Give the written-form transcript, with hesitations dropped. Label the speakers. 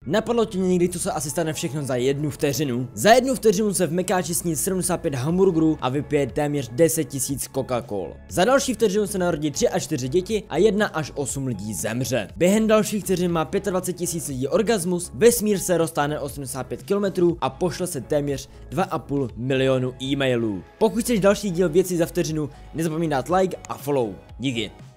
Speaker 1: Napadlo tě někdy, co se asi stane všechno za 1 vteřinu? Za 1 vteřinu se v Mekáči sní 75 hamburgerů a vypije téměř 10 000 Coca-Col. Za další vteřinu se narodí 3 až 4 děti a 1 až 8 lidí zemře. Během dalších vteřin má 25 000 lidí orgasmus, vesmír se roztáhne 85 km a pošle se téměř 2,5 milionu e-mailů. Pokud chceš další díl Věci za vteřinu, nezapomeň dát like a follow. Díky.